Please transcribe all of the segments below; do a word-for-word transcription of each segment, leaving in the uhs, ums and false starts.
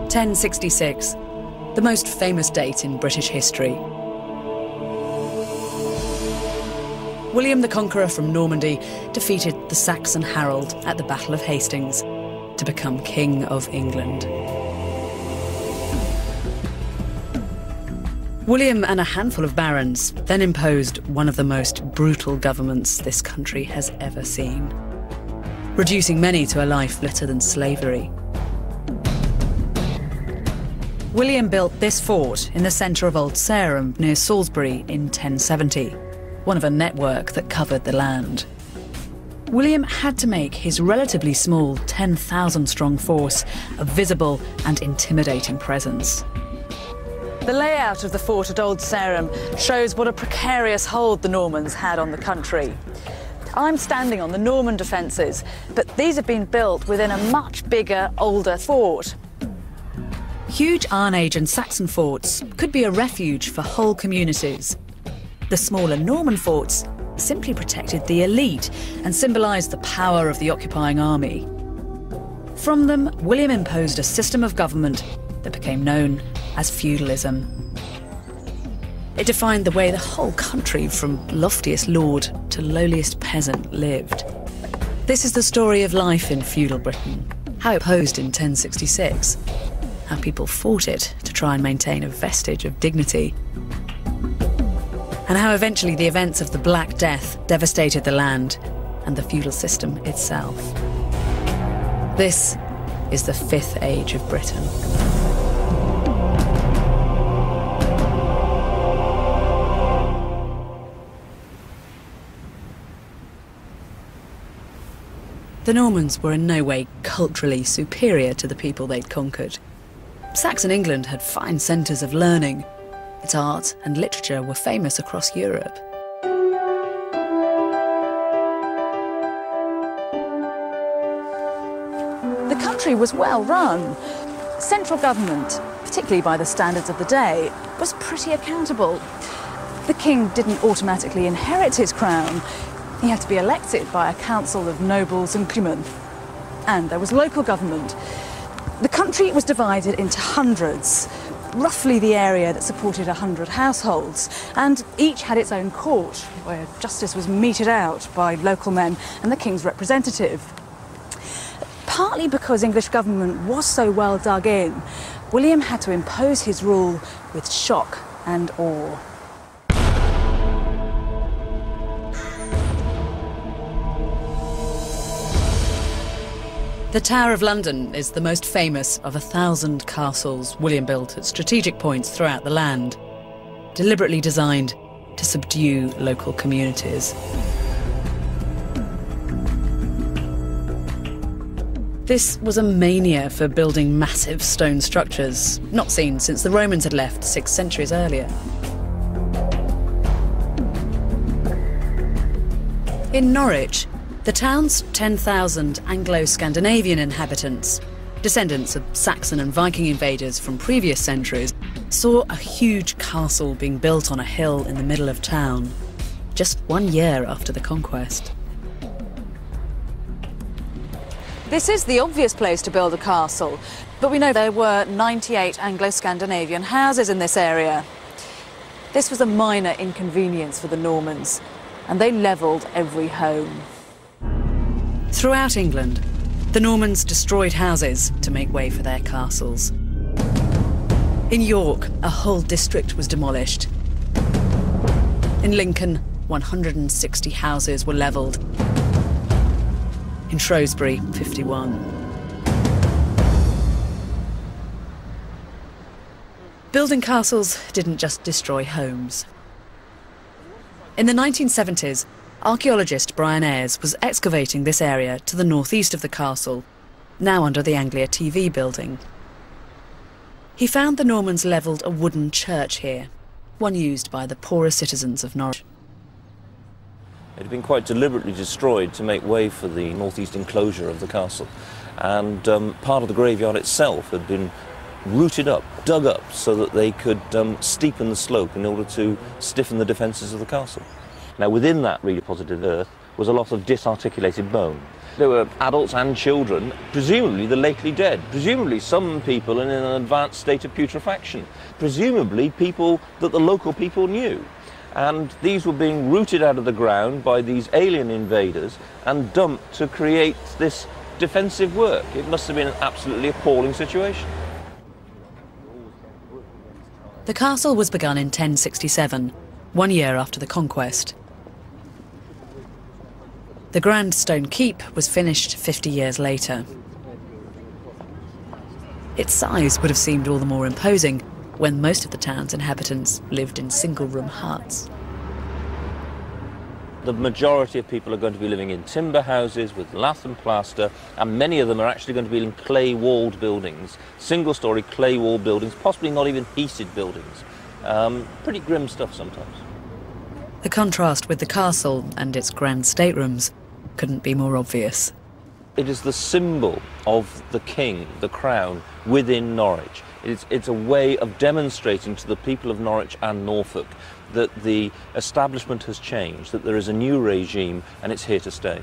ten sixty-six, the most famous date in British history. William the Conqueror from Normandy defeated the Saxon Harold at the Battle of Hastings to become King of England. William and a handful of barons then imposed one of the most brutal governments this country has ever seen, reducing many to a life littered in slavery. William built this fort in the centre of Old Sarum near Salisbury in ten seventy, one of a network that covered the land. William had to make his relatively small ten thousand strong force a visible and intimidating presence. The layout of the fort at Old Sarum shows what a precarious hold the Normans had on the country. I'm standing on the Norman defences, but these have been built within a much bigger, older fort. Huge Iron Age and Saxon forts could be a refuge for whole communities. The smaller Norman forts simply protected the elite and symbolised the power of the occupying army. From them, William imposed a system of government that became known as feudalism. It defined the way the whole country, from loftiest lord to lowliest peasant, lived. This is the story of life in feudal Britain, how it posed in ten sixty-six, how people fought it to try and maintain a vestige of dignity, and how eventually the events of the Black Death devastated the land and the feudal system itself. This is the Fifth Age of Britain. The Normans were in no way culturally superior to the people they'd conquered. Saxon England had fine centres of learning. Its art and literature were famous across Europe. The country was well run. Central government, particularly by the standards of the day, was pretty accountable. The king didn't automatically inherit his crown. He had to be elected by a council of nobles and clergymen. And there was local government. The country was divided into hundreds, roughly the area that supported a hundred households, and each had its own court, where justice was meted out by local men and the king's representative. Partly because English government was so well dug in, William had to impose his rule with shock and awe. The Tower of London is the most famous of a thousand castles William built at strategic points throughout the land, deliberately designed to subdue local communities. This was a mania for building massive stone structures, not seen since the Romans had left six centuries earlier. In Norwich, the town's ten thousand Anglo-Scandinavian inhabitants, descendants of Saxon and Viking invaders from previous centuries, saw a huge castle being built on a hill in the middle of town, just one year after the conquest. This is the obvious place to build a castle, but we know there were ninety-eight Anglo-Scandinavian houses in this area. This was a minor inconvenience for the Normans, and they levelled every home. Throughout England, the Normans destroyed houses to make way for their castles. In York, a whole district was demolished. In Lincoln, one hundred sixty houses were levelled. In Shrewsbury, fifty-one. Building castles didn't just destroy homes. In the nineteen seventies, archaeologist Brian Ayres was excavating this area to the northeast of the castle, now under the Anglia T V building. He found the Normans levelled a wooden church here, one used by the poorer citizens of Norwich. It had been quite deliberately destroyed to make way for the northeast enclosure of the castle, and um, part of the graveyard itself had been rooted up, dug up, so that they could um, steepen the slope in order to stiffen the defences of the castle. Now, within that redeposited earth was a lot of disarticulated bone, There were adults and children, presumably the lately dead, presumably some people in an advanced state of putrefaction, presumably people that the local people knew. And these were being rooted out of the ground by these alien invaders and dumped to create this defensive work. It must have been an absolutely appalling situation. The castle was begun in ten sixty-seven, one year after the conquest. The grand stone keep was finished fifty years later. Its size would have seemed all the more imposing when most of the town's inhabitants lived in single-room huts. The majority of people are going to be living in timber houses with lath and plaster, and many of them are actually going to be in clay-walled buildings, single-storey clay-walled buildings, possibly not even heated buildings. Um, pretty grim stuff sometimes. The contrast with the castle and its grand staterooms couldn't be more obvious. It is the symbol of the king, the crown, within Norwich. It's, it's a way of demonstrating to the people of Norwich and Norfolk that the establishment has changed, that there is a new regime and it's here to stay.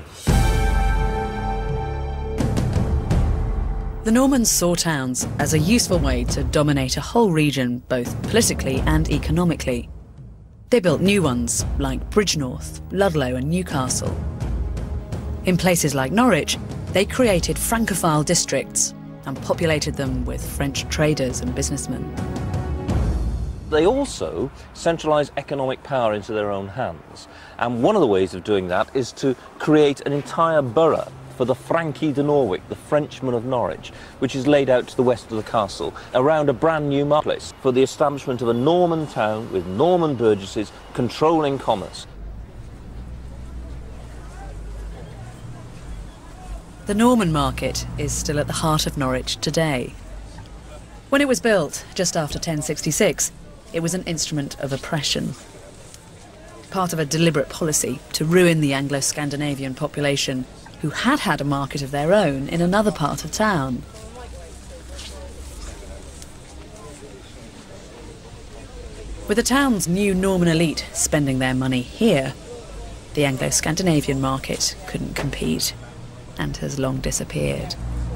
The Normans saw towns as a useful way to dominate a whole region, both politically and economically. They built new ones, like Bridgnorth, Ludlow and Newcastle. In places like Norwich, they created Francophile districts and populated them with French traders and businessmen. They also centralised economic power into their own hands. And one of the ways of doing that is to create an entire borough for the Frankie de Norwich, the Frenchman of Norwich, which is laid out to the west of the castle, around a brand new marketplace for the establishment of a Norman town with Norman burgesses controlling commerce. The Norman Market is still at the heart of Norwich today. When it was built, just after ten sixty-six, it was an instrument of oppression. Part of a deliberate policy to ruin the Anglo-Scandinavian population who had had a market of their own in another part of town. With the town's new Norman elite spending their money here, the Anglo-Scandinavian market couldn't compete and has long disappeared.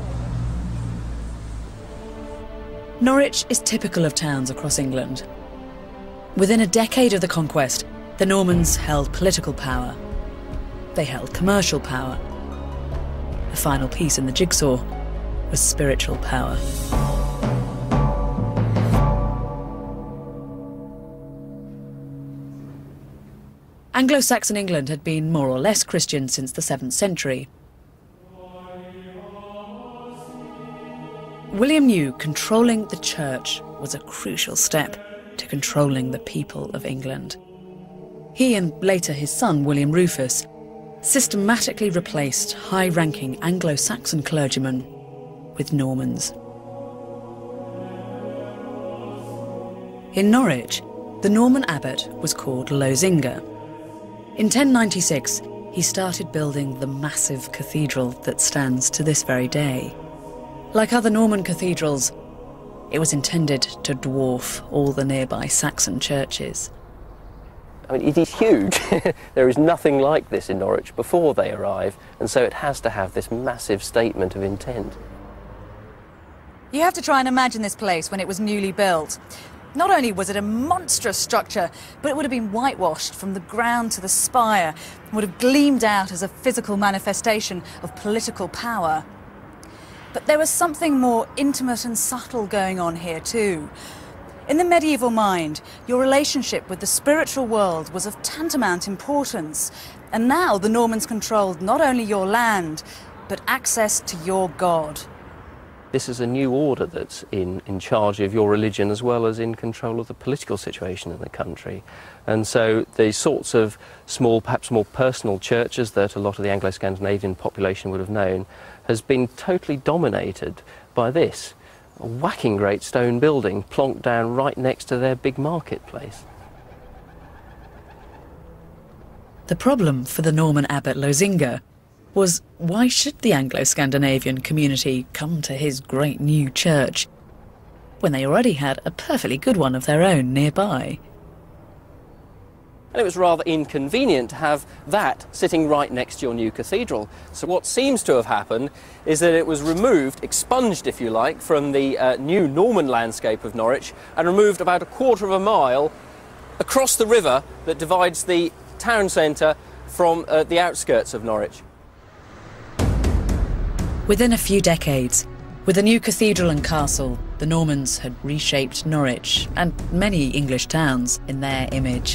Norwich is typical of towns across England. Within a decade of the conquest, the Normans held political power. They held commercial power. The final piece in the jigsaw was spiritual power. Anglo-Saxon England had been more or less Christian since the seventh century. William knew controlling the church was a crucial step to controlling the people of England. He and later his son, William Rufus, systematically replaced high-ranking Anglo-Saxon clergymen with Normans. In Norwich, the Norman abbot was called Losinga. In ten ninety-six, he started building the massive cathedral that stands to this very day. Like other Norman cathedrals, it was intended to dwarf all the nearby Saxon churches. I mean, it is huge. There is nothing like this in Norwich before they arrive, and so it has to have this massive statement of intent. You have to try and imagine this place when it was newly built. Not only was it a monstrous structure, but it would have been whitewashed from the ground to the spire, and would have gleamed out as a physical manifestation of political power. But there was something more intimate and subtle going on here too. In the medieval mind, your relationship with the spiritual world was of tantamount importance, and now the Normans controlled not only your land, but access to your God. This is a new order that's in, in charge of your religion as well as in control of the political situation in the country. And so the sorts of small, perhaps more personal churches that a lot of the Anglo-Scandinavian population would have known has been totally dominated by this. A whacking great stone building plonked down right next to their big marketplace. The problem for the Norman abbot Losinga was, why should the Anglo-Scandinavian community come to his great new church when they already had a perfectly good one of their own nearby? and it was rather inconvenient to have that sitting right next to your new cathedral. So what seems to have happened is that it was removed, expunged if you like, from the uh, new Norman landscape of Norwich and removed about a quarter of a mile across the river that divides the town centre from uh, the outskirts of Norwich. Within a few decades, with a new cathedral and castle, the Normans had reshaped Norwich and many English towns in their image.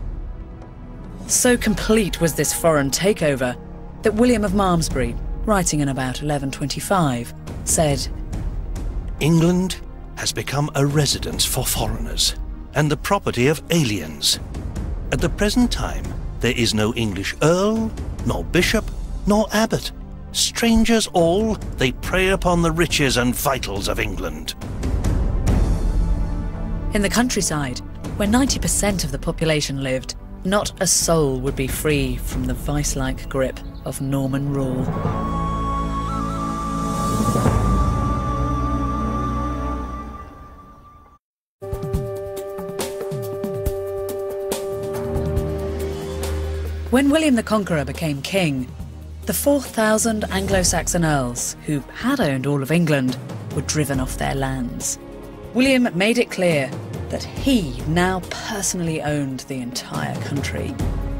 So complete was this foreign takeover that William of Malmesbury, writing in about eleven twenty-five, said, "England has become a residence for foreigners and the property of aliens. At the present time, there is no English earl, nor bishop, nor abbot. Strangers all, they prey upon the riches and vitals of England." In the countryside, where ninety percent of the population lived, not a soul would be free from the vice-like grip of Norman rule. When William the Conqueror became king, the four thousand Anglo-Saxon earls, who had owned all of England, were driven off their lands. William made it clear that he now personally owned the entire country.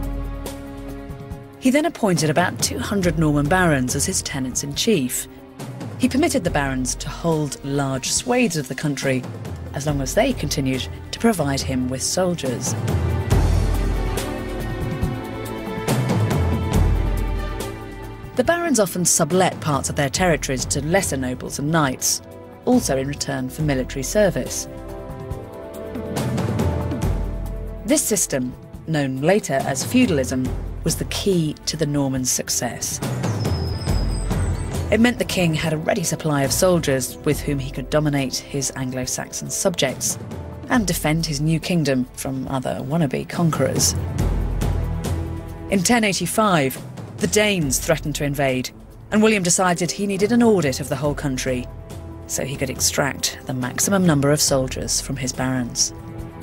He then appointed about two hundred Norman barons as his tenants-in-chief. He permitted the barons to hold large swathes of the country, as long as they continued to provide him with soldiers. The barons often sublet parts of their territories to lesser nobles and knights, also in return for military service. This system, known later as feudalism, was the key to the Normans' success. It meant the king had a ready supply of soldiers with whom he could dominate his Anglo-Saxon subjects and defend his new kingdom from other wannabe conquerors. In ten eighty-five, the Danes threatened to invade, and William decided he needed an audit of the whole country so he could extract the maximum number of soldiers from his barons.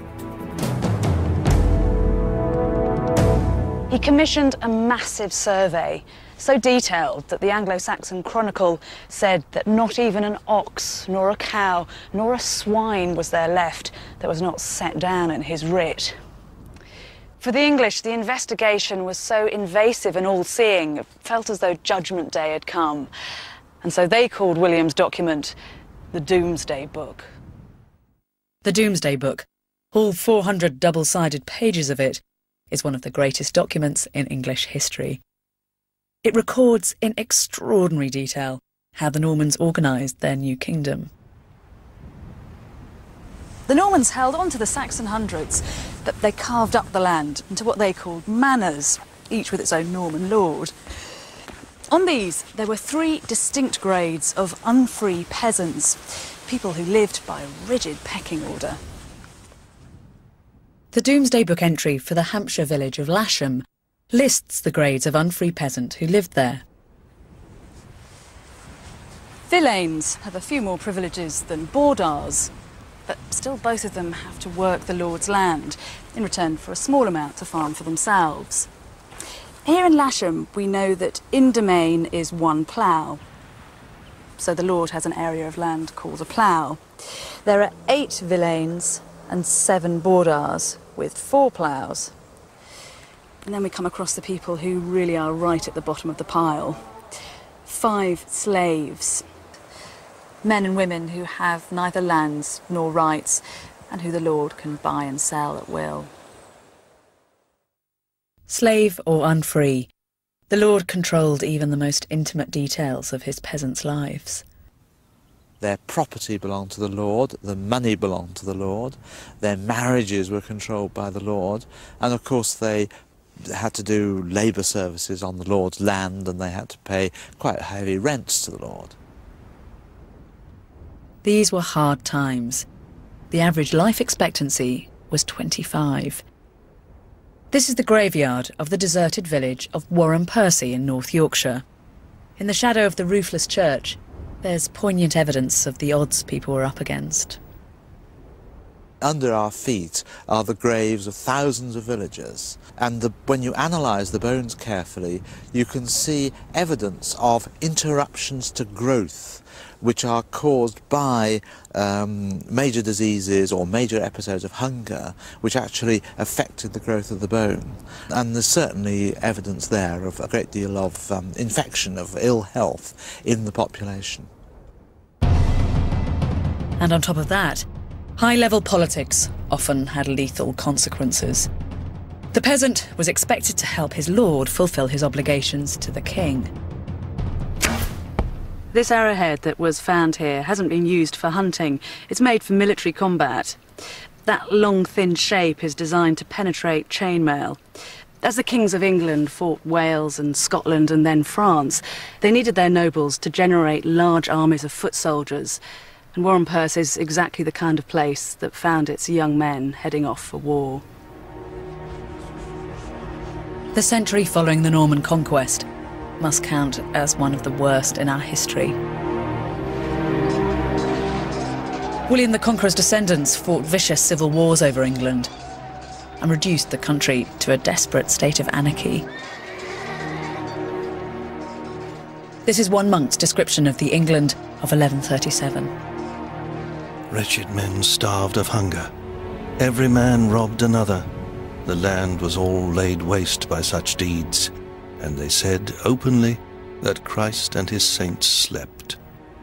He commissioned a massive survey, so detailed that the Anglo-Saxon Chronicle said that not even an ox, nor a cow, nor a swine was there left that was not set down in his writ. For the English, the investigation was so invasive and all-seeing, it felt as though Judgment Day had come. And so they called William's document the Doomsday Book. The Doomsday Book, all four hundred double-sided pages of it, is one of the greatest documents in English history. It records in extraordinary detail how the Normans organised their new kingdom. The Normans held on to the Saxon hundreds, that they carved up the land into what they called manors, each with its own Norman lord. On these, there were three distinct grades of unfree peasants, people who lived by a rigid pecking order. The Doomsday Book entry for the Hampshire village of Lasham lists the grades of unfree peasant who lived there. Villeins have a few more privileges than Bordars, but still both of them have to work the lord's land in return for a small amount to farm for themselves. Here in Lasham, we know that in domain is one plough, so the lord has an area of land called a plough. There are eight villeins and seven Bordars with four ploughs. And then we come across the people who really are right at the bottom of the pile. Five slaves. Men and women who have neither lands nor rights and who the lord can buy and sell at will. Slave or unfree, the lord controlled even the most intimate details of his peasants' lives. Their property belonged to the lord, the money belonged to the lord, their marriages were controlled by the lord, and of course they had to do labour services on the lord's land, and they had to pay quite heavy rents to the lord. These were hard times. The average life expectancy was twenty-five. This is the graveyard of the deserted village of Warren Percy in North Yorkshire. In the shadow of the roofless church, there's poignant evidence of the odds people were up against. Under our feet are the graves of thousands of villagers, and the, when you analyse the bones carefully, you can see evidence of interruptions to growth which are caused by um, major diseases or major episodes of hunger which actually affected the growth of the bone. And there's certainly evidence there of a great deal of um, infection, of ill health in the population. And on top of that, high-level politics often had lethal consequences. The peasant was expected to help his lord fulfill his obligations to the king. This arrowhead that was found here hasn't been used for hunting. It's made for military combat. That long, thin shape is designed to penetrate chainmail. As the kings of England fought Wales and Scotland and then France, they needed their nobles to generate large armies of foot soldiers. And Warren Perce is exactly the kind of place that found its young men heading off for war. The century following the Norman conquest must count as one of the worst in our history. William the Conqueror's descendants fought vicious civil wars over England and reduced the country to a desperate state of anarchy. This is one monk's description of the England of eleven thirty-seven. Wretched men starved of hunger. Every man robbed another. The land was all laid waste by such deeds, and they said openly that Christ and his saints slept.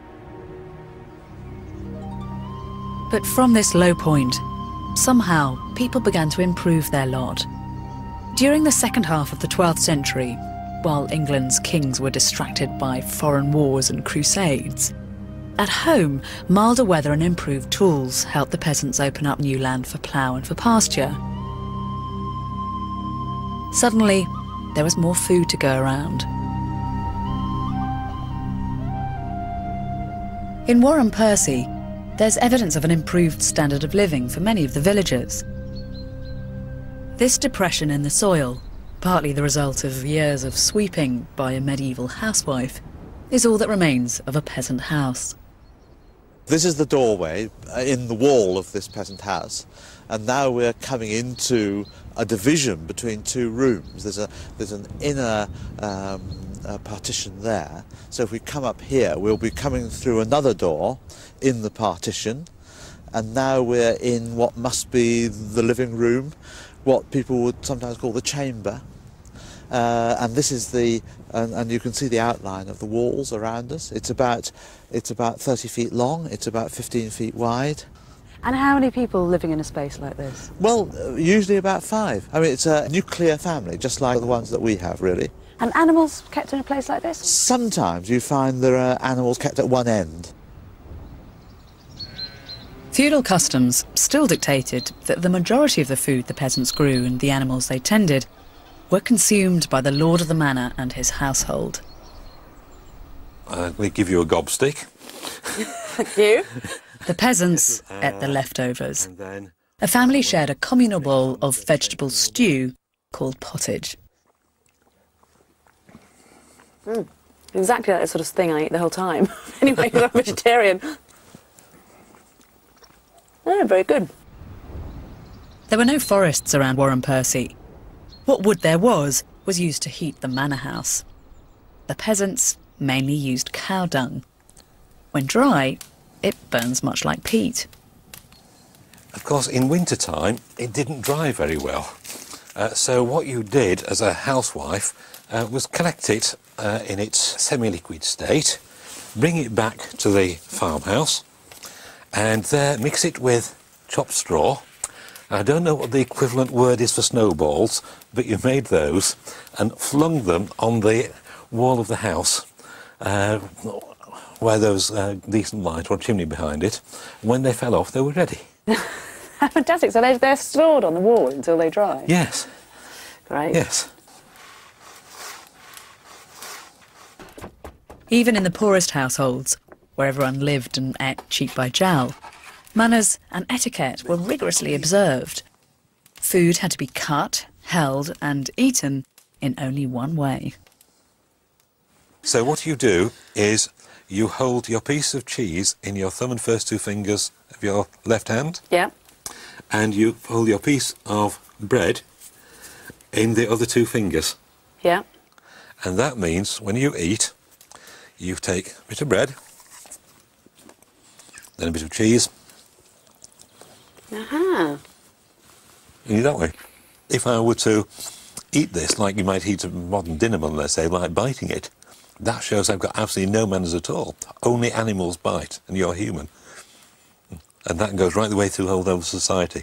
But from this low point, somehow people began to improve their lot. During the second half of the twelfth century, while England's kings were distracted by foreign wars and crusades, at home, milder weather and improved tools helped the peasants open up new land for plough and for pasture. Suddenly, there was more food to go around. In Warren Percy, there's evidence of an improved standard of living for many of the villagers. This depression in the soil, partly the result of years of sweeping by a medieval housewife, is all that remains of a peasant house. This is the doorway in the wall of this peasant house, and now we're coming into a division between two rooms. There's a there's an inner um, uh, partition there. So if we come up here, we'll be coming through another door in the partition, and now we're in what must be the living room, what people would sometimes call the chamber. Uh, and this is the, and, and you can see the outline of the walls around us. It's about, it's about thirty feet long, it's about fifteen feet wide. And how many people living in a space like this? Well, uh, usually about five. I mean, it's a nuclear family, just like the ones that we have, really. And animals kept in a place like this? Sometimes you find there are animals kept at one end. Feudal customs still dictated that the majority of the food the peasants grew and the animals they tended were consumed by the lord of the manor and his household. I'm going to give you a gobstick. Thank you. The peasants ate the leftovers. A family shared a communal bowl of vegetable stew called pottage. Mm, exactly like the sort of thing I eat the whole time. Anyway, I'm a vegetarian. Oh, very good. There were no forests around Warren Percy. What wood there was was used to heat the manor house. The peasants mainly used cow dung. When dry, it burns much like peat. Of course, in wintertime, it didn't dry very well. Uh, so what you did as a housewife uh, was collect it uh, in its semi-liquid state, bring it back to the farmhouse, and there mix it with chopped straw. I don't know what the equivalent word is for snowballs, but you made those and flung them on the wall of the house uh, where there was a decent light or a chimney behind it. When they fell off, they were ready. Fantastic. So they're, they're stored on the wall until they dry? Yes. Great. Yes. Even in the poorest households, where everyone lived and ate cheek by jowl, manners and etiquette were rigorously observed. Food had to be cut, held and eaten in only one way. So what you do is you hold your piece of cheese in your thumb and first two fingers of your left hand. Yeah. and you hold your piece of bread in the other two fingers. Yeah. And that means when you eat, you take a bit of bread, then a bit of cheese. Uh-huh. And that way. If I were to eat this like you might eat a modern dinner bun, let's say, like biting it, that shows I've got absolutely no manners at all. Only animals bite, and you're human. And that goes right the way through the whole of society.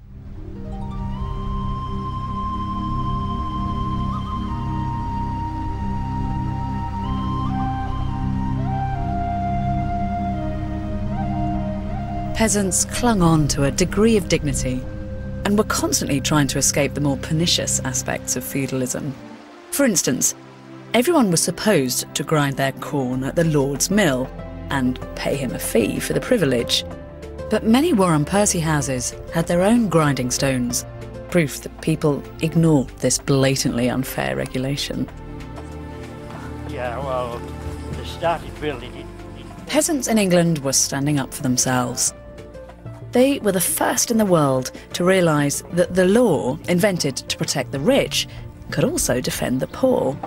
Peasants clung on to a degree of dignity and were constantly trying to escape the more pernicious aspects of feudalism. For instance, everyone was supposed to grind their corn at the Lord's mill and pay him a fee for the privilege. But many Warren Percy houses had their own grinding stones, proof that people ignored this blatantly unfair regulation. Yeah, well, they started building it. Peasants in England were standing up for themselves. They were the first in the world to realise that the law, invented to protect the rich, could also defend the poor.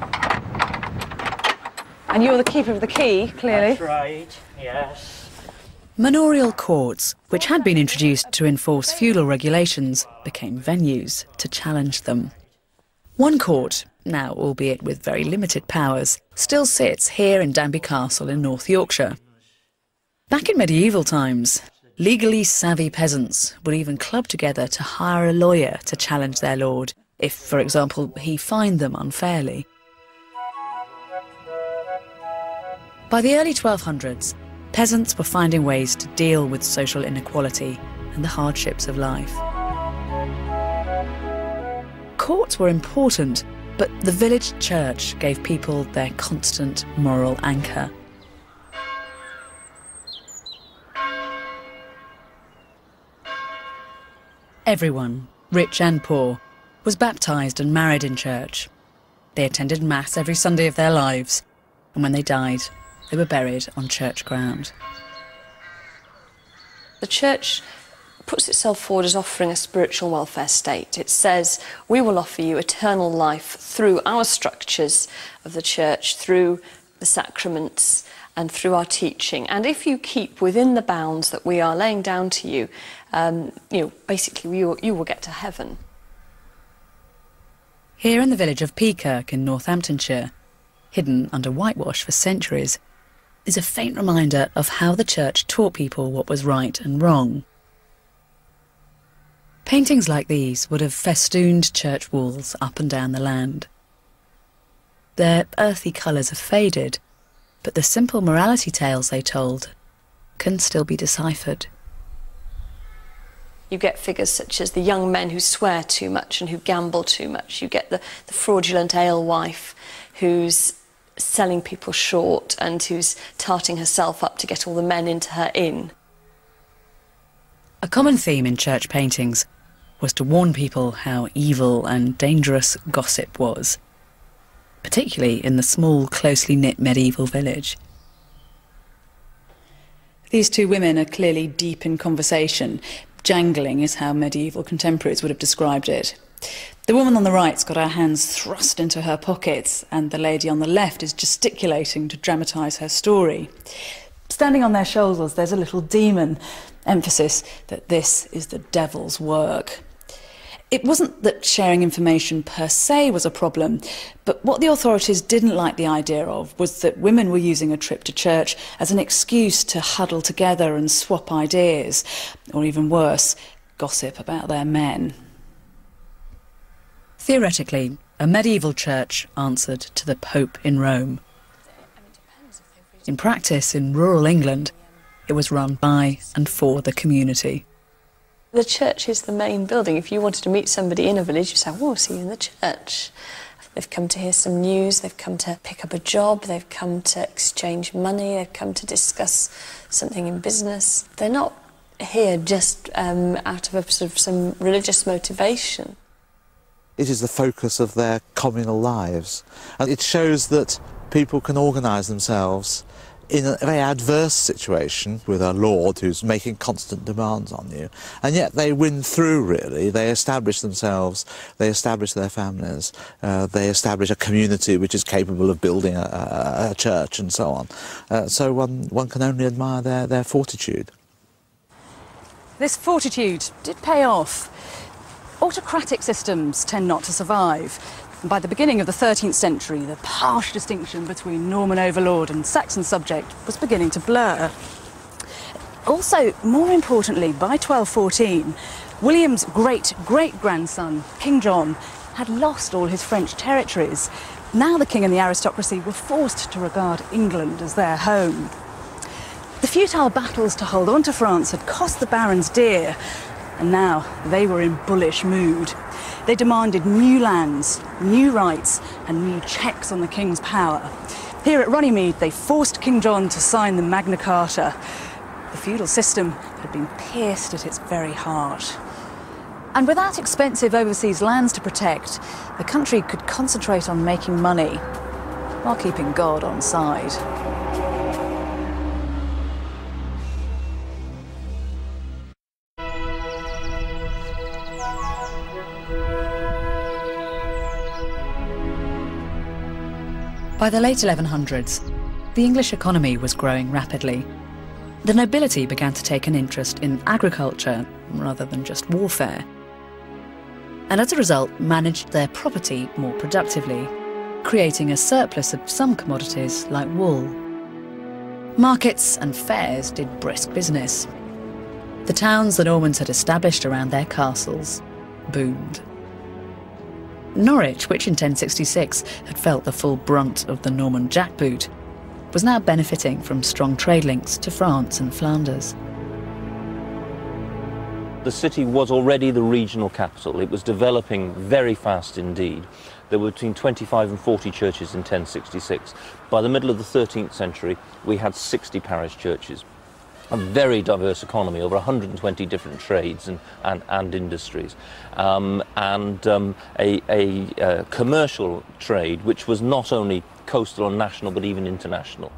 And you're the keeper of the key, clearly. That's right, yes. Manorial courts, which had been introduced to enforce feudal regulations, became venues to challenge them. One court, now albeit with very limited powers, still sits here in Danby Castle in North Yorkshire. Back in medieval times, legally savvy peasants would even club together to hire a lawyer to challenge their lord, if, for example, he fined them unfairly. By the early twelve hundreds, peasants were finding ways to deal with social inequality and the hardships of life. Courts were important, but the village church gave people their constant moral anchor. Everyone, rich and poor, was baptised and married in church. They attended Mass every Sunday of their lives, and when they died, they were buried on church ground. The church puts itself forward as offering a spiritual welfare state. It says, we will offer you eternal life through our structures of the church, through the sacraments and through our teaching. And if you keep within the bounds that we are laying down to you, um, you know, basically you, you will get to heaven. Here in the village of Peakirk in Northamptonshire, hidden under whitewash for centuries, is a faint reminder of how the church taught people what was right and wrong. Paintings like these would have festooned church walls up and down the land. Their earthy colours have faded, but the simple morality tales they told can still be deciphered. You get figures such as the young men who swear too much and who gamble too much. You get the, the fraudulent alewife who's selling people short and who's tarting herself up to get all the men into her inn. A common theme in church paintings was to warn people how evil and dangerous gossip was, particularly in the small, closely knit medieval village. These two women are clearly deep in conversation. Jangling is how medieval contemporaries would have described it. The woman on the right's got her hands thrust into her pockets, and the lady on the left is gesticulating to dramatise her story. Standing on their shoulders, there's a little demon, emphasis that this is the devil's work. It wasn't that sharing information per se was a problem, but what the authorities didn't like the idea of was that women were using a trip to church as an excuse to huddle together and swap ideas, or even worse, gossip about their men. Theoretically, a medieval church answered to the Pope in Rome. In practice, in rural England, it was run by and for the community. The church is the main building. If you wanted to meet somebody in a village, you say, well, see you in the church. They've come to hear some news, they've come to pick up a job, they've come to exchange money, they've come to discuss something in business. They're not here just um, out of a, sort of some religious motivation. It is the focus of their communal lives, and it shows that people can organise themselves in a very adverse situation with a lord who's making constant demands on you, and yet they win through, really. They establish themselves, they establish their families, uh, they establish a community which is capable of building a, a, a church and so on. Uh, so one, one can only admire their, their fortitude. This fortitude did pay off. Autocratic systems tend not to survive. And by the beginning of the thirteenth century, the harsh distinction between Norman overlord and Saxon subject was beginning to blur. Also, more importantly, by twelve fourteen, William's great-great-grandson, King John, had lost all his French territories. Now the king and the aristocracy were forced to regard England as their home. The futile battles to hold on to France had cost the barons dear, and now they were in bullish mood. They demanded new lands, new rights, and new checks on the king's power. Here at Runnymede, they forced King John to sign the Magna Carta. The feudal system had been pierced at its very heart. And without expensive overseas lands to protect, the country could concentrate on making money while keeping God on side. By the late eleven hundreds, the English economy was growing rapidly. The nobility began to take an interest in agriculture rather than just warfare, and as a result managed their property more productively, creating a surplus of some commodities like wool. Markets and fairs did brisk business. The towns the Normans had established around their castles boomed. Norwich, which in ten sixty-six had felt the full brunt of the Norman jackboot, was now benefiting from strong trade links to France and Flanders. The city was already the regional capital. It was developing very fast indeed. There were between twenty-five and forty churches in ten sixty-six. By the middle of the thirteenth century, we had sixty parish churches. A very diverse economy, over one hundred twenty different trades and, and, and industries, um, and um, a, a, a commercial trade which was not only coastal and national but even international.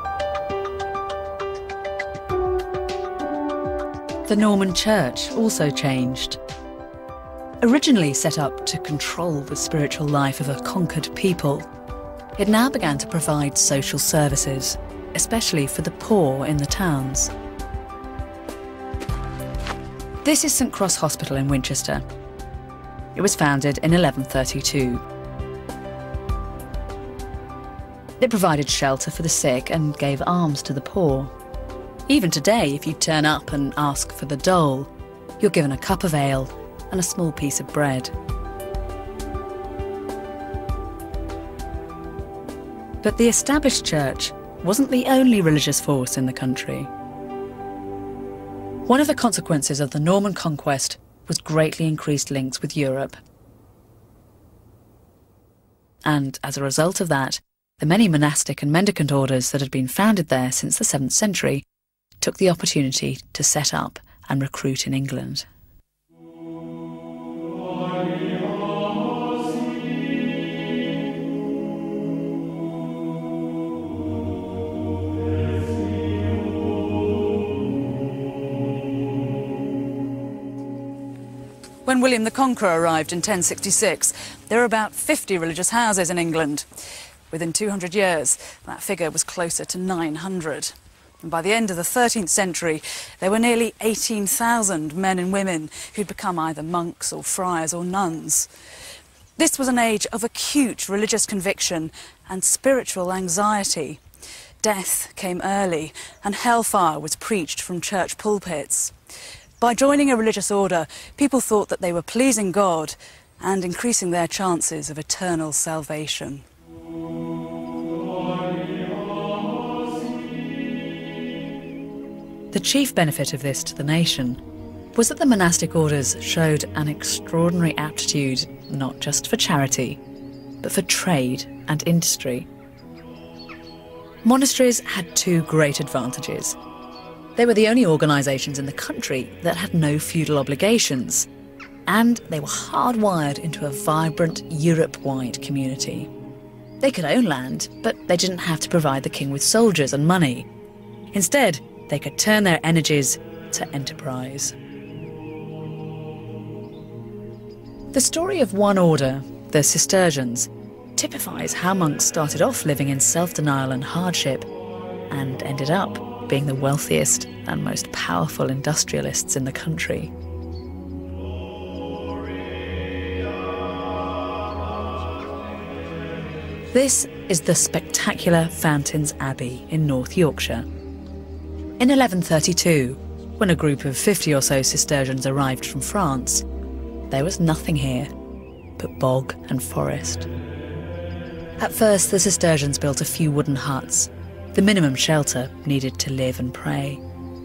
The Norman Church also changed. Originally set up to control the spiritual life of a conquered people, it now began to provide social services, especially for the poor in the towns. This is Saint Cross Hospital in Winchester. It was founded in eleven thirty-two. It provided shelter for the sick and gave alms to the poor. Even today, if you turn up and ask for the dole, you're given a cup of ale and a small piece of bread. But the established church wasn't the only religious force in the country. One of the consequences of the Norman conquest was greatly increased links with Europe. And as a result of that, the many monastic and mendicant orders that had been founded there since the seventh century took the opportunity to set up and recruit in England. When William the Conqueror arrived in ten sixty-six, there were about fifty religious houses in England. Within two hundred years, that figure was closer to nine hundred. And by the end of the thirteenth century, there were nearly eighteen thousand men and women who'd become either monks or friars or nuns. This was an age of acute religious conviction and spiritual anxiety. Death came early, and hellfire was preached from church pulpits. By joining a religious order, people thought that they were pleasing God and increasing their chances of eternal salvation. The chief benefit of this to the nation was that the monastic orders showed an extraordinary aptitude not just for charity, but for trade and industry. Monasteries had two great advantages. They were the only organisations in the country that had no feudal obligations, and they were hardwired into a vibrant Europe-wide community. They could own land, but they didn't have to provide the king with soldiers and money. Instead, they could turn their energies to enterprise. The story of one order, the Cistercians, typifies how monks started off living in self-denial and hardship and ended up being the wealthiest and most powerful industrialists in the country. This is the spectacular Fountains Abbey in North Yorkshire. In eleven thirty-two, when a group of fifty or so Cistercians arrived from France, there was nothing here but bog and forest. At first, the Cistercians built a few wooden huts, the minimum shelter needed to live and pray.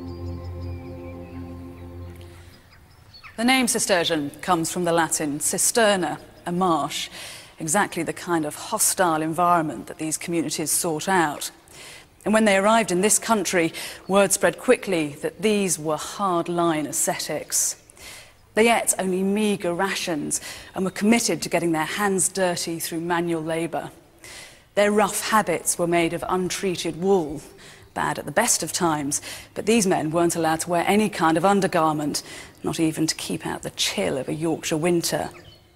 The name Cistercian comes from the Latin cisterna, a marsh, exactly the kind of hostile environment that these communities sought out. And when they arrived in this country, word spread quickly that these were hard-line ascetics. They ate only meagre rations and were committed to getting their hands dirty through manual labour. Their rough habits were made of untreated wool, bad at the best of times, but these men weren't allowed to wear any kind of undergarment, not even to keep out the chill of a Yorkshire winter.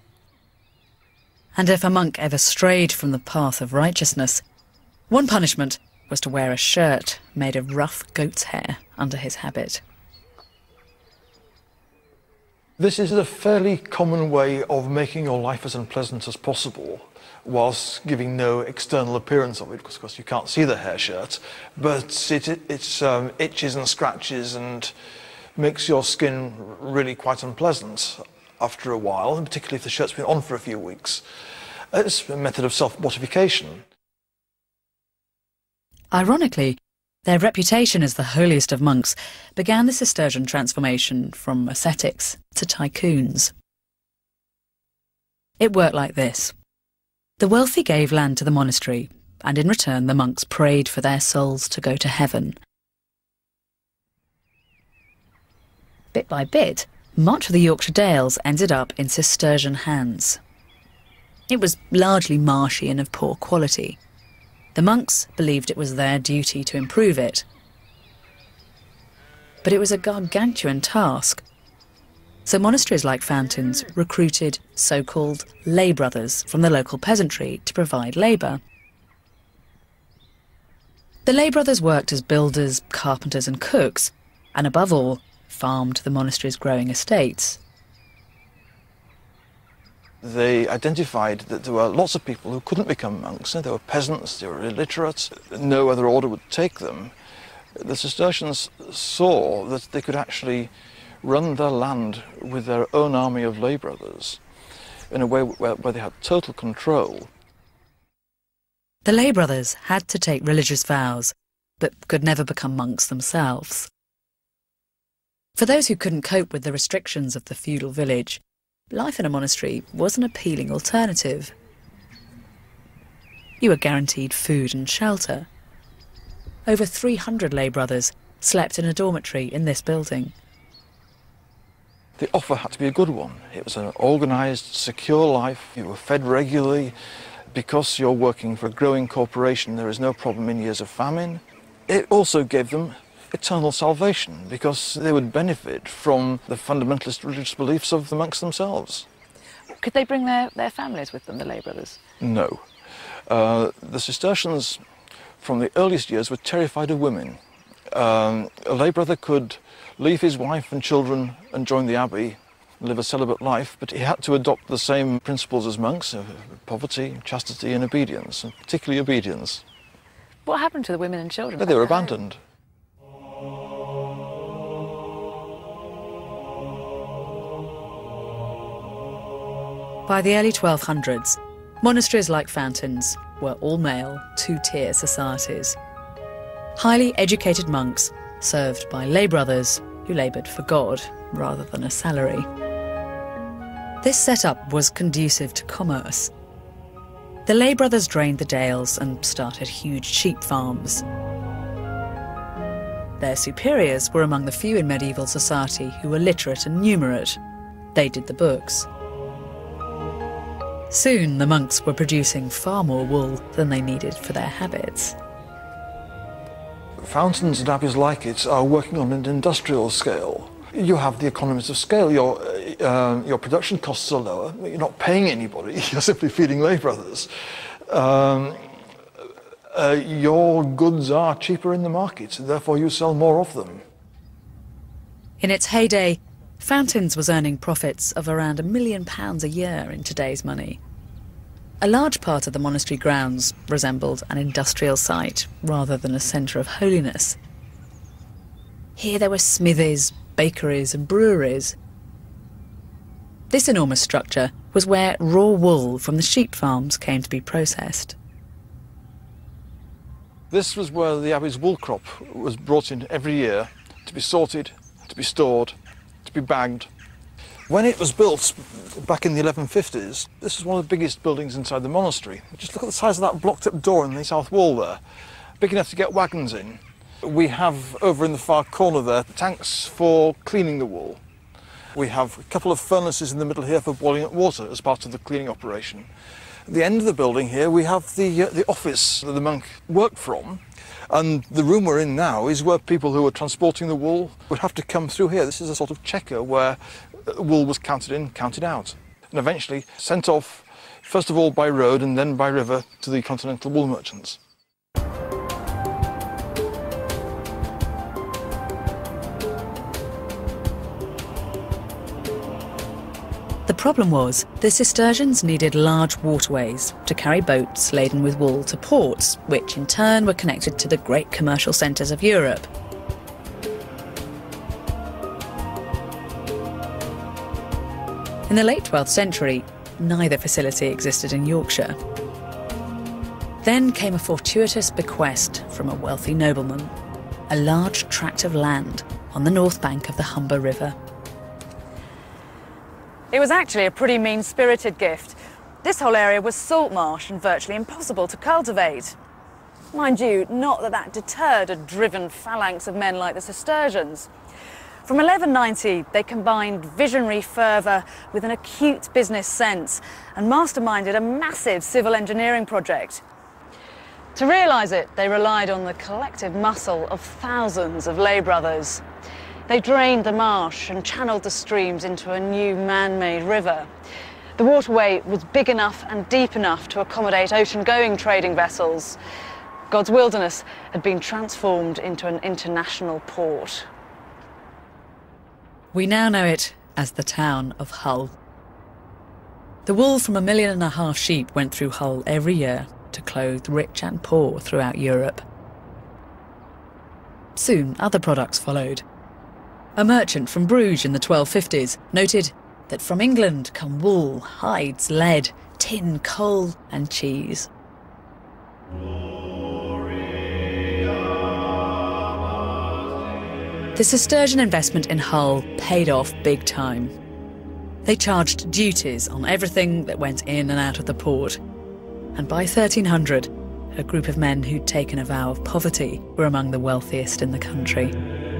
And if a monk ever strayed from the path of righteousness, one punishment was to wear a shirt made of rough goat's hair under his habit. This is a fairly common way of making your life as unpleasant as possible, whilst giving no external appearance of it, because of course you can't see the hair shirt, but it, it it's, um, itches and scratches and makes your skin really quite unpleasant after a while, and particularly if the shirt's been on for a few weeks. It's a method of self-mortification. Ironically, their reputation as the holiest of monks began the Cistercian transformation from ascetics to tycoons. It worked like this. The wealthy gave land to the monastery, and in return the monks prayed for their souls to go to heaven. Bit by bit, much of the Yorkshire Dales ended up in Cistercian hands. It was largely marshy and of poor quality. The monks believed it was their duty to improve it. But it was a gargantuan task. So monasteries like Fountains recruited so-called lay brothers from the local peasantry to provide labour. The lay brothers worked as builders, carpenters and cooks, and above all, farmed the monastery's growing estates. They identified that there were lots of people who couldn't become monks. They were peasants, they were illiterate, no other order would take them. The Cistercians saw that they could actually run their land with their own army of lay brothers in a way where, where they had total control. The lay brothers had to take religious vows, but could never become monks themselves. For those who couldn't cope with the restrictions of the feudal village, life in a monastery was an appealing alternative. You were guaranteed food and shelter. Over three hundred lay brothers slept in a dormitory in this building. The offer had to be a good one. It was an organised, secure life. You were fed regularly. Because you're working for a growing corporation, there is no problem in years of famine. It also gave them eternal salvation, because they would benefit from the fundamentalist religious beliefs of the monks themselves. Could they bring their, their families with them, the lay brothers? No. Uh, the Cistercians, from the earliest years, were terrified of women. Um, a lay brother could leave his wife and children and join the abbey, live a celibate life, but he had to adopt the same principles as monks, of poverty, chastity and obedience, and particularly obedience. What happened to the women and children? They were abandoned. By the early twelve hundreds, monasteries like Fountains were all-male, two-tier societies. Highly educated monks served by lay brothers who laboured for God rather than a salary. This setup was conducive to commerce. The lay brothers drained the dales and started huge sheep farms. Their superiors were among the few in medieval society who were literate and numerate. They did the books. Soon the monks were producing far more wool than they needed for their habits. Fountains and abbeys like it are working on an industrial scale. You have the economies of scale. Your, uh, your production costs are lower. You're not paying anybody. You're simply feeding lay brothers. Um, uh, your goods are cheaper in the market, and therefore you sell more of them. In its heyday, Fountains was earning profits of around a million pounds a year in today's money. A large part of the monastery grounds resembled an industrial site rather than a centre of holiness. Here there were smithies, bakeries and breweries. This enormous structure was where raw wool from the sheep farms came to be processed. This was where the abbey's wool crop was brought in every year to be sorted, to be stored, to be bagged. When it was built back in the eleven fifties, this was one of the biggest buildings inside the monastery. Just look at the size of that blocked up door in the south wall there. Big enough to get wagons in. We have over in the far corner there tanks for cleaning the wool. We have a couple of furnaces in the middle here for boiling up water as part of the cleaning operation. At the end of the building here we have the, uh, the office that the monk worked from. And the room we're in now is where people who are transporting the wool would have to come through here. This is a sort of checker where wool was counted in, counted out, and eventually sent off, first of all by road and then by river, to the continental wool merchants. The problem was the Cistercians needed large waterways to carry boats laden with wool to ports, which in turn were connected to the great commercial centres of Europe. In the late twelfth century, neither facility existed in Yorkshire. Then came a fortuitous bequest from a wealthy nobleman, a large tract of land on the north bank of the Humber River. It was actually a pretty mean-spirited gift. This whole area was salt marsh and virtually impossible to cultivate. Mind you, not that that deterred a driven phalanx of men like the Cistercians. From eleven ninety, they combined visionary fervour with an acute business sense and masterminded a massive civil engineering project. To realise it, they relied on the collective muscle of thousands of lay brothers. They drained the marsh and channeled the streams into a new man-made river. The waterway was big enough and deep enough to accommodate ocean-going trading vessels. God's wilderness had been transformed into an international port. We now know it as the town of Hull. The wool from a million and a half sheep went through Hull every year to clothe rich and poor throughout Europe. Soon other products followed. A merchant from Bruges in the twelve fifties noted that from England come wool, hides, lead, tin, coal and cheese. The Cistercian investment in Hull paid off big time. They charged duties on everything that went in and out of the port. And by thirteen hundred, a group of men who'd taken a vow of poverty were among the wealthiest in the country.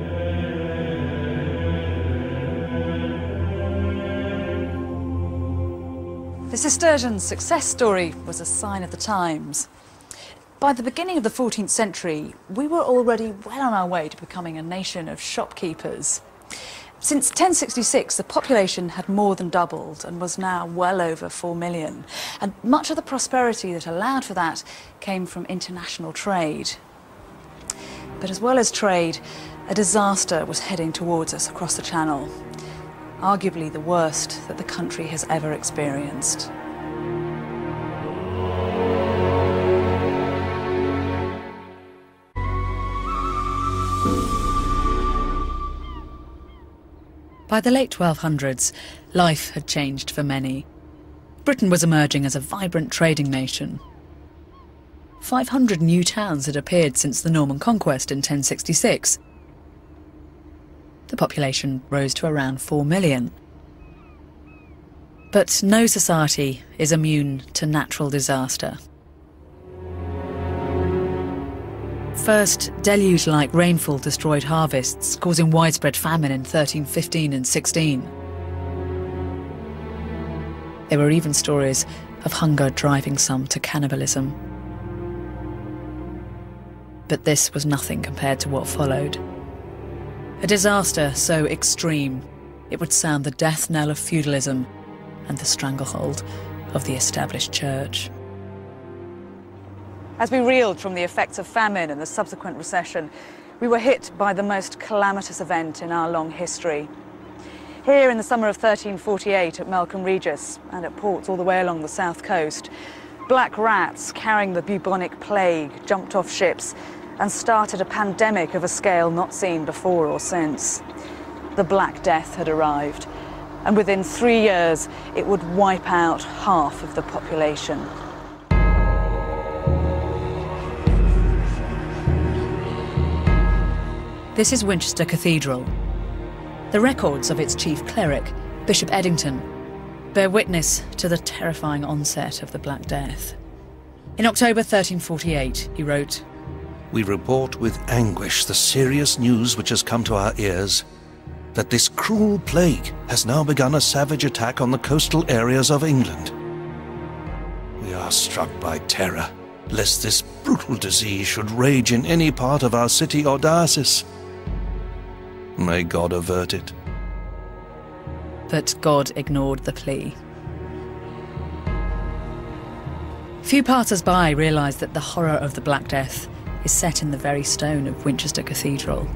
The Cistercian success story was a sign of the times. By the beginning of the fourteenth century, we were already well on our way to becoming a nation of shopkeepers. Since ten sixty-six, the population had more than doubled and was now well over four million. And much of the prosperity that allowed for that came from international trade. But as well as trade, a disaster was heading towards us across the Channel. Arguably the worst that the country has ever experienced. By the late twelve hundreds, life had changed for many. Britain was emerging as a vibrant trading nation. five hundred new towns had appeared since the Norman conquest in ten sixty-six. The population rose to around four million. But no society is immune to natural disaster. First, deluge-like rainfall destroyed harvests, causing widespread famine in thirteen fifteen and sixteen. There were even stories of hunger driving some to cannibalism. But this was nothing compared to what followed. A disaster so extreme, it would sound the death knell of feudalism and the stranglehold of the established church. As we reeled from the effects of famine and the subsequent recession, we were hit by the most calamitous event in our long history. Here in the summer of thirteen forty-eight at Melcombe Regis and at ports all the way along the south coast, black rats carrying the bubonic plague jumped off ships and started a pandemic of a scale not seen before or since. The Black Death had arrived, and within three years it would wipe out half of the population. This is Winchester Cathedral. The records of its chief cleric, Bishop Eddington, bear witness to the terrifying onset of the Black Death. In October thirteen forty-eight, he wrote, "We report with anguish the serious news which has come to our ears, that this cruel plague has now begun a savage attack on the coastal areas of England. We are struck by terror, lest this brutal disease should rage in any part of our city or diocese. May God avert it." But God ignored the plea. Few passers-by realise that the horror of the Black Death is set in the very stone of Winchester Cathedral.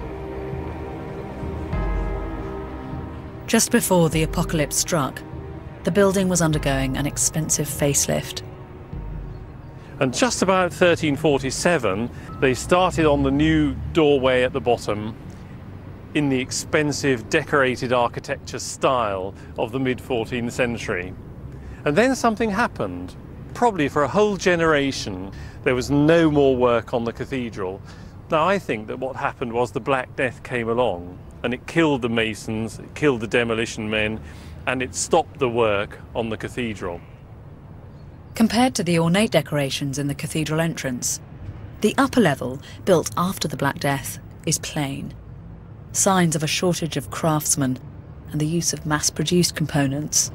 Just before the apocalypse struck, the building was undergoing an expensive facelift. And just about thirteen forty-seven, they started on the new doorway at the bottom in the expensive decorated architecture style of the mid fourteenth century. And then something happened. Probably for a whole generation, there was no more work on the cathedral. Now, I think that what happened was the Black Death came along and it killed the masons, it killed the demolition men, and it stopped the work on the cathedral. Compared to the ornate decorations in the cathedral entrance, the upper level, built after the Black Death, is plain. Signs of a shortage of craftsmen and the use of mass-produced components.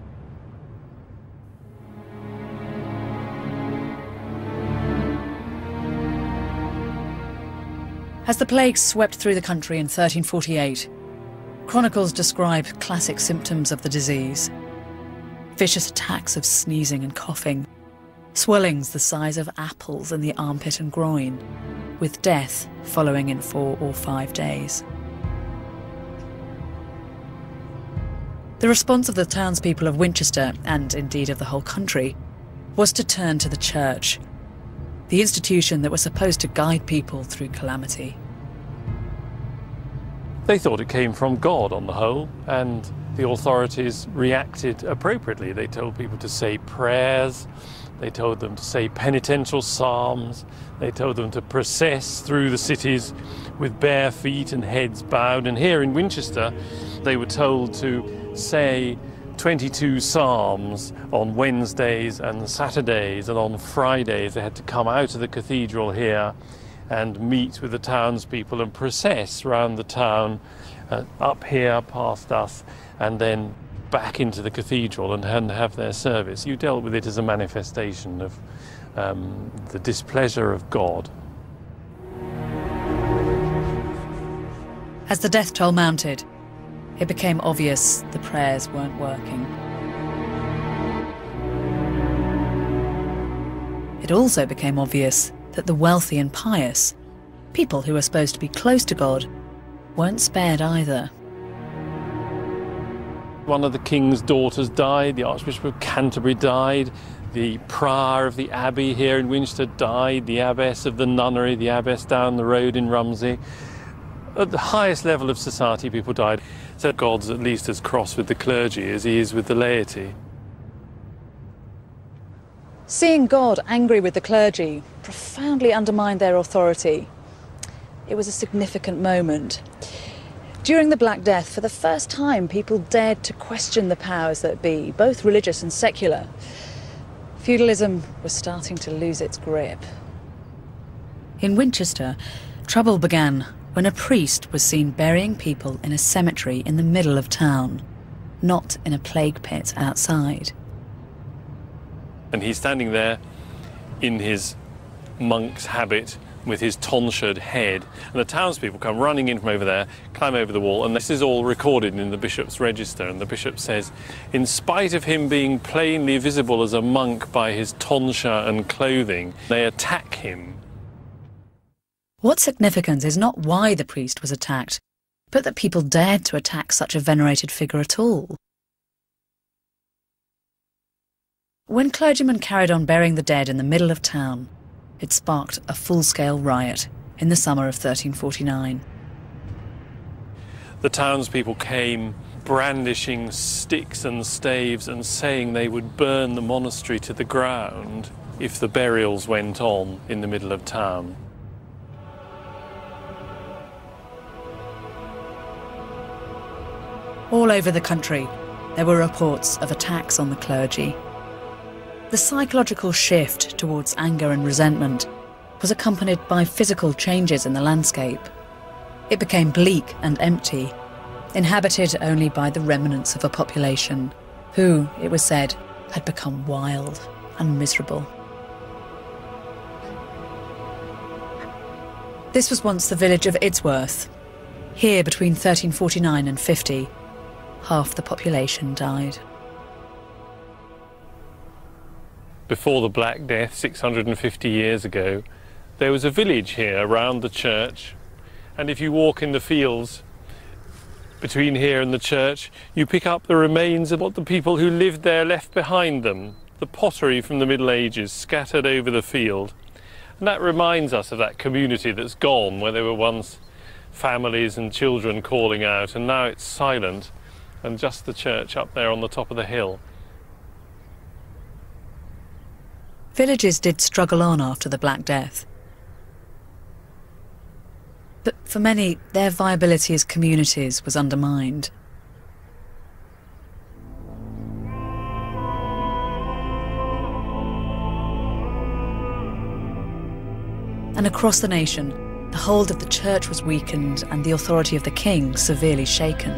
As the plague swept through the country in thirteen forty-eight, chronicles describe classic symptoms of the disease. Vicious attacks of sneezing and coughing, swellings the size of apples in the armpit and groin, with death following in four or five days. The response of the townspeople of Winchester, and indeed of the whole country, was to turn to the church, the institution that was supposed to guide people through calamity. They thought it came from God on the whole, and the authorities reacted appropriately. They told people to say prayers, they told them to say penitential psalms, they told them to process through the cities with bare feet and heads bowed. And here in Winchester, they were told to say twenty-two psalms on Wednesdays and Saturdays, and on Fridays they had to come out of the cathedral here and meet with the townspeople and process round the town, uh, up here past us, and then back into the cathedral and, and have their service. You dealt with it as a manifestation of um, the displeasure of God. As the death toll mounted, it became obvious the prayers weren't working. It also became obvious that the wealthy and pious, people who were supposed to be close to God, weren't spared either. One of the king's daughters died, the Archbishop of Canterbury died, the prior of the abbey here in Winchester died, the abbess of the nunnery, the abbess down the road in Rumsey. At the highest level of society, people died. So God's at least as cross with the clergy as he is with the laity. Seeing God angry with the clergy profoundly undermined their authority. It was a significant moment. During the Black Death, for the first time, people dared to question the powers that be, both religious and secular. Feudalism was starting to lose its grip. In Winchester, trouble began when a priest was seen burying people in a cemetery in the middle of town, not in a plague pit outside. And he's standing there in his monk's habit with his tonsured head, and the townspeople come running in from over there, climb over the wall, and this is all recorded in the bishop's register, and the bishop says, in spite of him being plainly visible as a monk by his tonsure and clothing, they attack him. What's significant is not why the priest was attacked, but that people dared to attack such a venerated figure at all. When clergymen carried on burying the dead in the middle of town, it sparked a full-scale riot in the summer of thirteen forty-nine. The townspeople came brandishing sticks and staves and saying they would burn the monastery to the ground if the burials went on in the middle of town. All over the country, there were reports of attacks on the clergy. The psychological shift towards anger and resentment was accompanied by physical changes in the landscape. It became bleak and empty, inhabited only by the remnants of a population who, it was said, had become wild and miserable. This was once the village of Idsworth. Here, between thirteen forty-nine and fifty, half the population died. Before the Black Death, six hundred fifty years ago, there was a village here around the church, and if you walk in the fields between here and the church, you pick up the remains of what the people who lived there left behind them, the pottery from the Middle Ages scattered over the field. And that reminds us of that community that's gone, where there were once families and children calling out, and now it's silent, and just the church up there on the top of the hill. Villages did struggle on after the Black Death. But for many, their viability as communities was undermined. And across the nation, the hold of the church was weakened and the authority of the king severely shaken.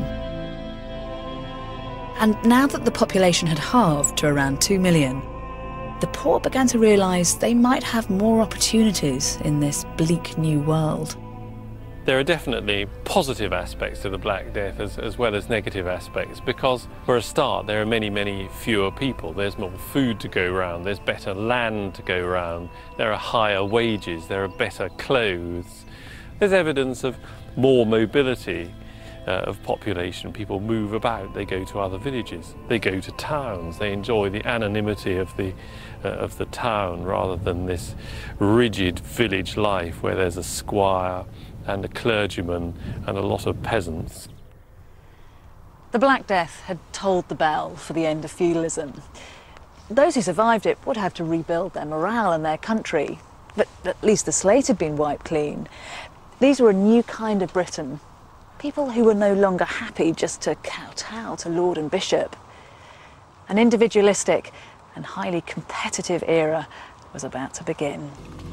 And now that the population had halved to around two million, the poor began to realise they might have more opportunities in this bleak new world. There are definitely positive aspects to the Black Death as, as well as negative aspects, because for a start there are many, many fewer people. There's more food to go round, there's better land to go round, there are higher wages, there are better clothes. There's evidence of more mobility uh, of population. People move about, they go to other villages, they go to towns, they enjoy the anonymity of the, uh, of the town rather than this rigid village life where there's a squire and a clergyman and a lot of peasants. The Black Death had tolled the bell for the end of feudalism. Those who survived it would have to rebuild their morale and their country, but at least the slate had been wiped clean. These were a new kind of Britain, people who were no longer happy just to kowtow to lord and bishop. An individualistic and highly competitive era was about to begin.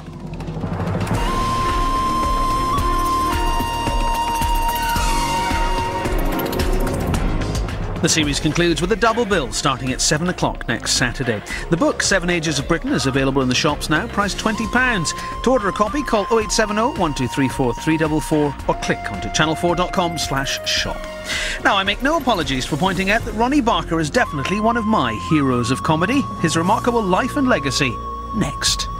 The series concludes with a double bill starting at seven o'clock next Saturday. The book, Seven Ages of Britain, is available in the shops now, priced twenty pounds. To order a copy, call oh eight seven oh, one two three four, three four four or click onto channel four dot com slash shop. Now, I make no apologies for pointing out that Ronnie Barker is definitely one of my heroes of comedy. His remarkable life and legacy, next.